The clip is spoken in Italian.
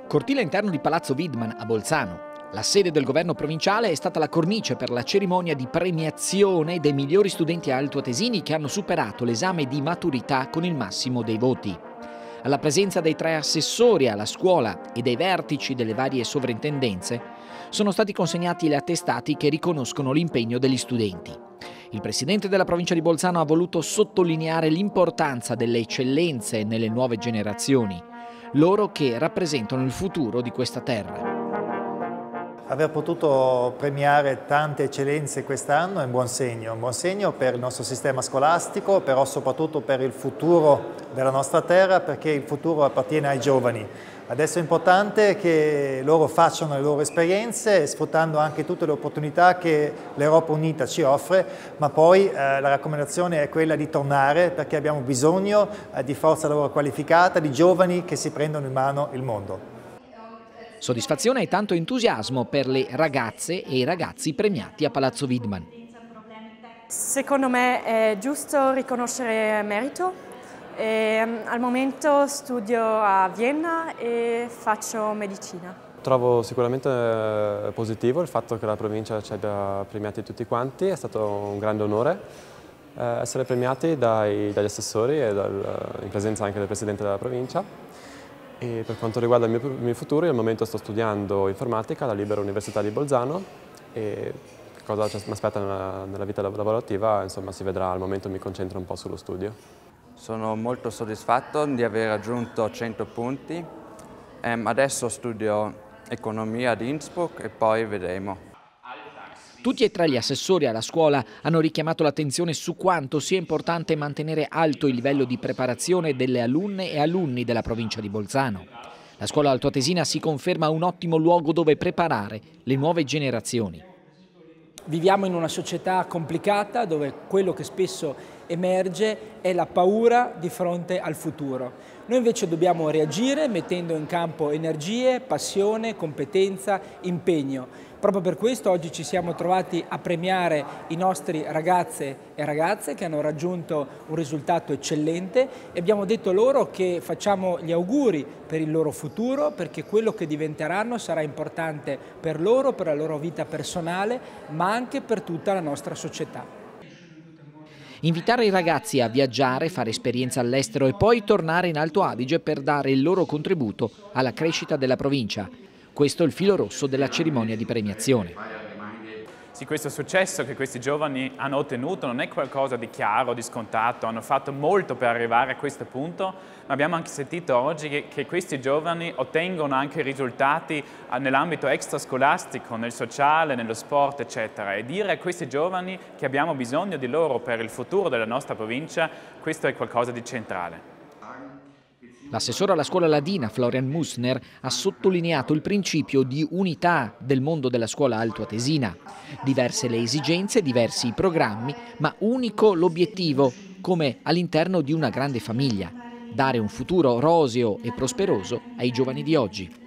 Cortile interno di Palazzo Widman a Bolzano. La sede del governo provinciale è stata la cornice per la cerimonia di premiazione dei migliori studenti altoatesini che hanno superato l'esame di maturità con il massimo dei voti. Alla presenza dei 3 assessori alla scuola e dei vertici delle varie sovrintendenze sono stati consegnati gli attestati che riconoscono l'impegno degli studenti. Il presidente della provincia di Bolzano ha voluto sottolineare l'importanza delle eccellenze nelle nuove generazioni, loro che rappresentano il futuro di questa terra. Aver potuto premiare tante eccellenze quest'anno è un buon segno per il nostro sistema scolastico, però soprattutto per il futuro della nostra terra, perché il futuro appartiene ai giovani. Adesso è importante che loro facciano le loro esperienze, sfruttando anche tutte le opportunità che l'Europa Unita ci offre, ma poi la raccomandazione è quella di tornare, perché abbiamo bisogno di forza lavoro qualificata, di giovani che si prendono in mano il mondo. Soddisfazione e tanto entusiasmo per le ragazze e i ragazzi premiati a Palazzo Widman. Secondo me è giusto riconoscere merito. Al momento studio a Vienna e faccio medicina. Trovo sicuramente positivo il fatto che la provincia ci abbia premiati tutti quanti, è stato un grande onore essere premiati dagli assessori e in presenza anche del Presidente della provincia. E per quanto riguarda il mio futuro, al momento sto studiando informatica alla Libera Università di Bolzano e cosa mi aspetta nella vita lavorativa, insomma, si vedrà. Al momento mi concentro un po' sullo studio. Sono molto soddisfatto di aver raggiunto 100 punti. Adesso studio economia ad Innsbruck e poi vedremo. Tutti e 3 gli assessori alla scuola hanno richiamato l'attenzione su quanto sia importante mantenere alto il livello di preparazione delle alunne e alunni della provincia di Bolzano. La scuola altoatesina si conferma un ottimo luogo dove preparare le nuove generazioni. Viviamo in una società complicata dove quello che spesso emerge è la paura di fronte al futuro. Noi invece dobbiamo reagire mettendo in campo energie, passione, competenza, impegno. Proprio per questo oggi ci siamo trovati a premiare i nostri ragazze e ragazze che hanno raggiunto un risultato eccellente e abbiamo detto loro che facciamo gli auguri per il loro futuro, perché quello che diventeranno sarà importante per loro, per la loro vita personale, ma anche per tutta la nostra società. Invitare i ragazzi a viaggiare, fare esperienza all'estero e poi tornare in Alto Adige per dare il loro contributo alla crescita della provincia. Questo è il filo rosso della cerimonia di premiazione. Sì, questo successo che questi giovani hanno ottenuto non è qualcosa di chiaro, di scontato, hanno fatto molto per arrivare a questo punto, ma abbiamo anche sentito oggi che questi giovani ottengono anche risultati nell'ambito extrascolastico, nel sociale, nello sport, eccetera. E dire a questi giovani che abbiamo bisogno di loro per il futuro della nostra provincia, questo è qualcosa di centrale. L'assessore alla scuola ladina, Florian Musner, ha sottolineato il principio di unità del mondo della scuola altoatesina. Diverse le esigenze, diversi i programmi, ma unico l'obiettivo, come all'interno di una grande famiglia: dare un futuro roseo e prosperoso ai giovani di oggi.